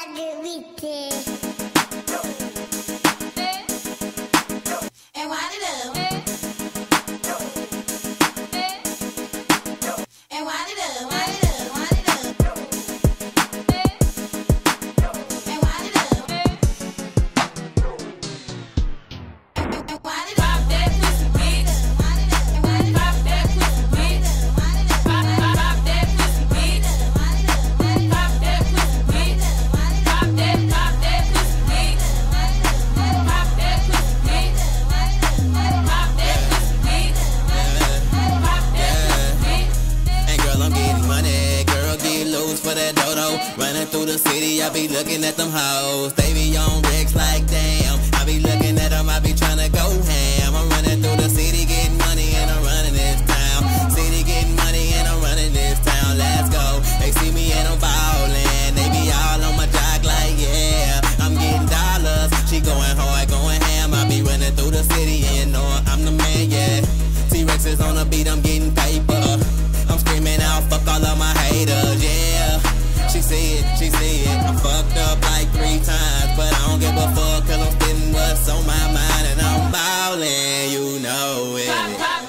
Margarita. And wind it up. And wind it up, wind it up, wind it up. And wind it up. And wind it up. Pop that pussy, bitch. Wind it up. And wind it up. Pop that pussy, bitch. Wind it up. Pop that pussy, bitch. Wind it up. Pop that pussy, bitch. Pop that pussy, bitch. Pop that pussy, bitch. Pop that pussy, bitch. Pop that pussy, bitch. And girl, I'm getting money, girl, get loose for that dodo. Running through the city, I be looking at them hoes. They be on Rex like damn. I be looking at them, I be tryna go ham. I'm running through the city, getting money, and I'm running this town. City getting money, and I'm running this town. Let's go. They see me and I'm ballin'. They be all on my jock like yeah. I'm getting dollars. She going hard, going ham. I be running through the city, and you know I'm the man, yeah. T-Rex is on the beat, I'm getting paper. I'm screaming out, fuck all of my haters, yeah. She see it, I fucked up like 3 times, but I don't give a fuck, cause I'm spitting what's on my mind, and I'm ballin', you know it. Pop, pop.